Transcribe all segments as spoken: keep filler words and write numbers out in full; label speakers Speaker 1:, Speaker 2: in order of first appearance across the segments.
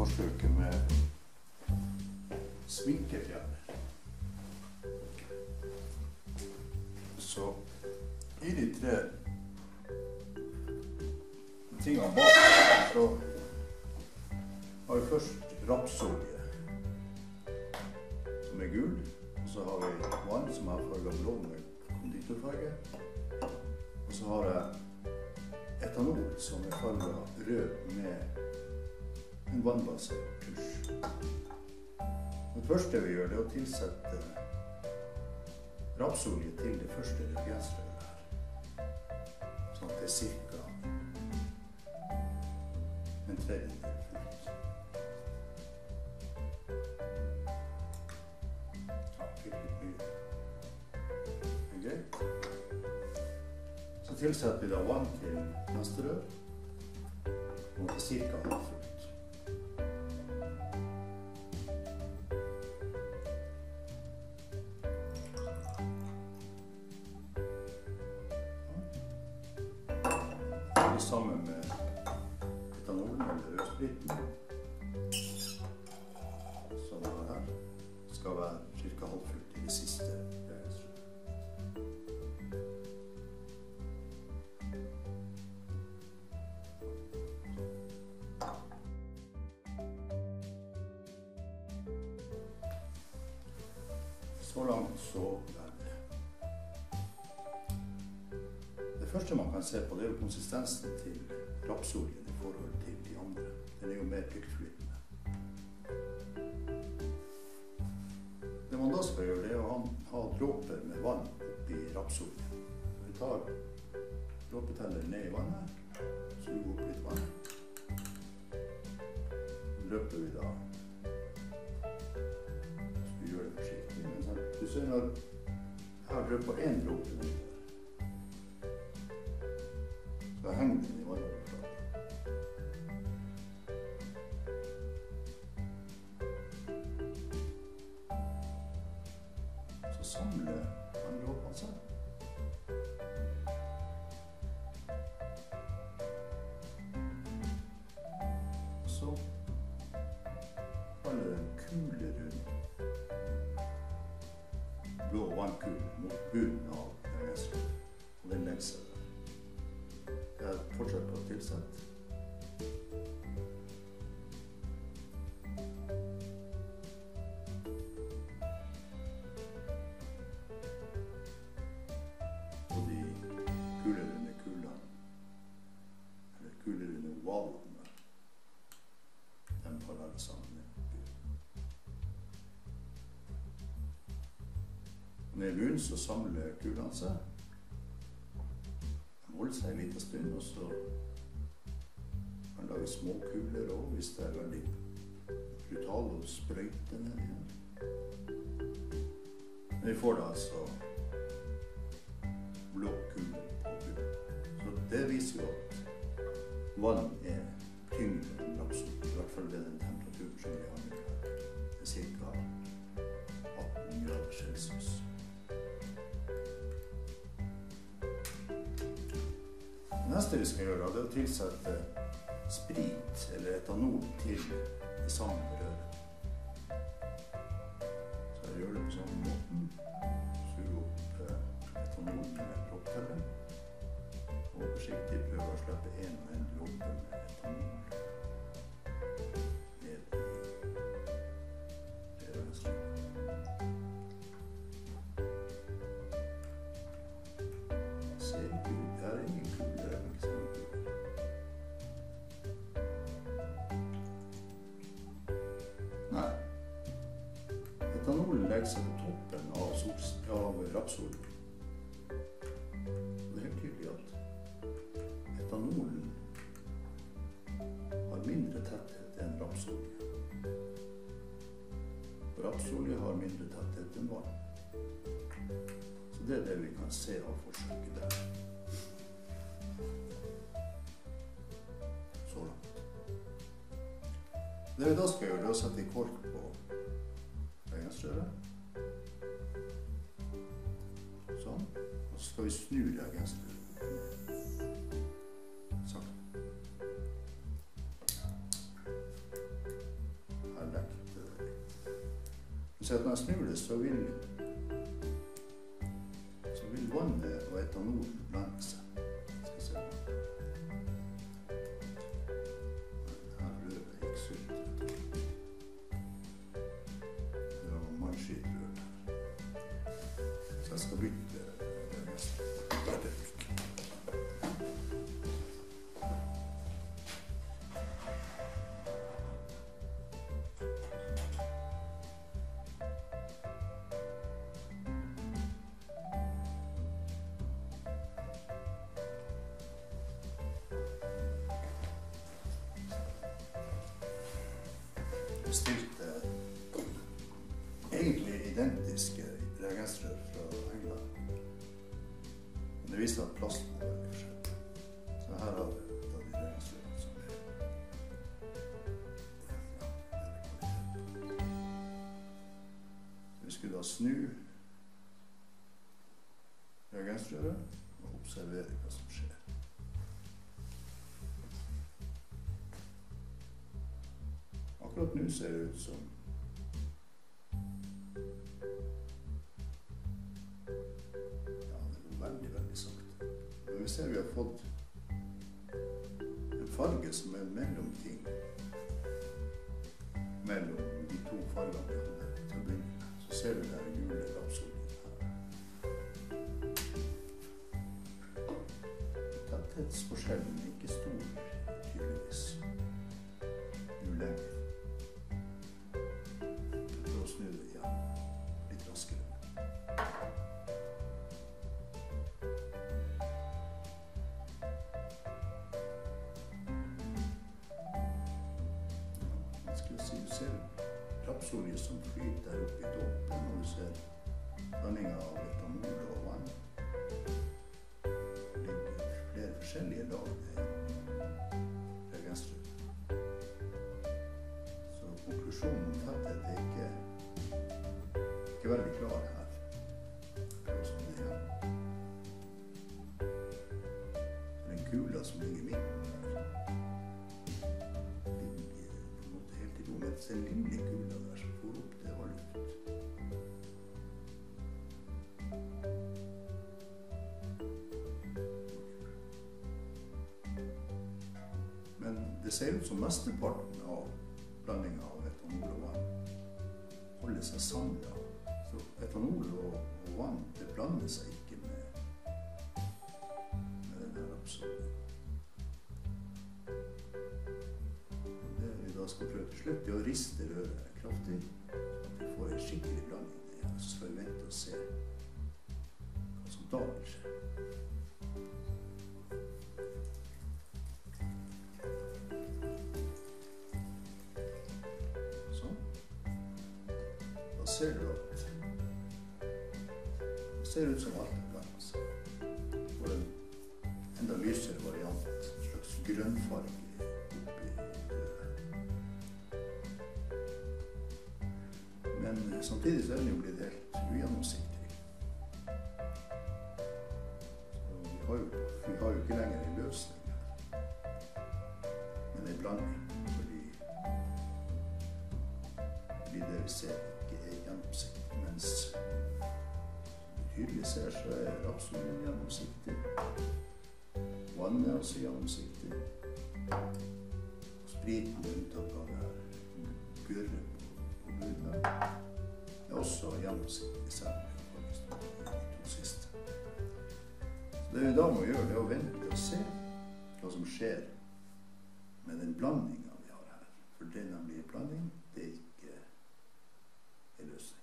Speaker 1: forsøket med sminkefjerner. Så i de tre tingene bak så har vi først rapsolje, som er gul, og så har vi vann som er farget blå med konditorfarge, og så har jeg etanol som er farget rød med en vannbasert tusj. Det første vi gjør, det er å tilsette rapsolje til det første reagensrøret her, sånn at det er cirka en tredjedel fullt. Ja, fikk litt mye. Det er greit. Så tilsetter vi da vann til neste rør, og det er cirka halvfullt. Sammen med etanolen eller rødspriten, som er her, skal være cirka halvfullt i det siste reagensrøret. Så langt så vel. Det første man kan se på, det er jo konsistensen til rapsoljen i forhold til de andre. Den er jo mer trykkflytende. Det man da skal gjøre, det er å ha dråper med vann oppi rapsoljen. Vi tar dråpeteller ned i vannet, suger opp litt vann. Løper vi da. Så vi gjør det forsiktig. Men sånn, du ser når jeg har løpet en dråpe ned. Da henger den i vannoverflaten. Så samler vanndråpene seg. Og så faller det en kule rundt blå vannkule mot bunnen av reagensrøret, og den legger seg der. Jeg fortsetter å tilsette. Og de kulerunde kulene, eller kulerunde ovalene, de faller alle sammen ned på bunnen. Ned i bunnen så samler kulene seg. Holde seg en liten stund, og så kan man lage små kuler også, hvis det er veldig brutal og sprøyte ned igjen. Men vi får da altså blå kuler på bunnen. Så det viser jo at vann er tyngre enn rapsolje, i hvert fall ved den temperaturen som vi har nå. Det er cirka atten grader Celsius. Det neste vi skal gjøre, det er å tilsette sprit eller etanol til det samme røret. Så jeg gjør det på samme måten. Suger opp etanolen med dråpetelleren. Og forsiktig prøver å slippe en og en dråpe med etanol ned i reagensrøret. Ser ikke ut, det er ingen kuler. Nei. Etanolen legger seg på toppen av, av rapsoljen. Det er helt tydelig at etanolen har mindre tetthet enn rapsolje. Og rapsolje har mindre tetthet enn vann. Så det er det vi kan se av forsøket der. Så langt. Det vi da skal gjøre, det er å sette i kork på reagensrøret. Sånn. Og så skal vi snu reagensrøret. Sakte. Så når jeg snur det, så vil, så vil vannet og etanolen blande seg. Skal se. Her rører jeg ikke sult. Det var mannskitrør. Så jeg skal bytte det meste. Bestilte egentlig identiske reagensrør fra England. Men det viste at plasten var veldig forskjellig. Så her har jeg tatt de reagensrørene som er. Ja, vi skulle da snu reagensrøret og observere hva som skjer. Akkurat nå ser det ut som ja, det går veldig, veldig sakte. Men vi ser vi har fått en farge som er mellom ting. Mellom de to fargene vi hadde til å begynne med. Så ser vi der gule rapsolien her. Tetthetsforskjellen er ikke stor, tydeligvis. Nå lenger. Snu det igjen, litt raskere. Ja, skal vi si, du ser rapsolje som flyter der oppe i dåpen, og du ser blandingen av etanol og vann. Det ligger flere forskjellige lag i reagensrøret. Så konklusjonen om tetthet er ikke ikke veldig klar her. Sånn det er. Den kula som ligger i midten her, ligger på en måte helt i ro, men den lille kula der som får opp, det var luft. Men det ser ut som mesteparten av blandingen av etanol og vann holder seg samlet. Så etanol og, og vann, det blander seg ikke med, med denne rapsolien. Det vi da skal prøve til slutt, er å riste røret kraftig, så at vi får en skikkelig blanding i det. Så skal vi vente og se hva som da vil skje. Sånn. Da ser du at det ser ut som alt er blandet seg. Og en enda lysere variant, en slags grønnfarge oppi røret. Men samtidig så er den jo blitt helt ugjennomsiktig. Så vi har jo, vi har jo ikke lenger en løsning her. Men en blanding, fordi, fordi det vi ser ikke er gjennomsiktig, mens tydelig ser så er rapsolien gjennomsiktig. Vannet er også gjennomsiktig. Og spriten med unntak av det her gørre på, på bunnen er også gjennomsiktig, selv om vi har de to siste. Så det vi da må gjøre, det er å vente og se hva som skjer med den blandingen vi har her. For det er nemlig en blanding, det er ikke en løsning.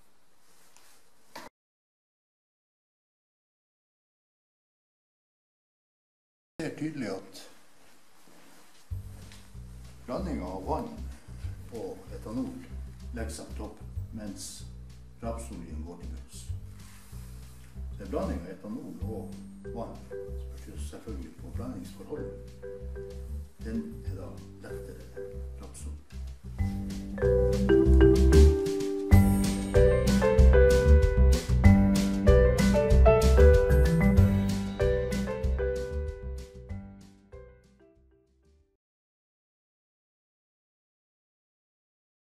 Speaker 1: Det er tydelig at blandingen av vann og etanol legger seg på topp, mens rapsolien går til bunns. Så en blanding av etanol og vann, spørs selvfølgelig på blandingsforholdet, den er da lettere enn rapsolien.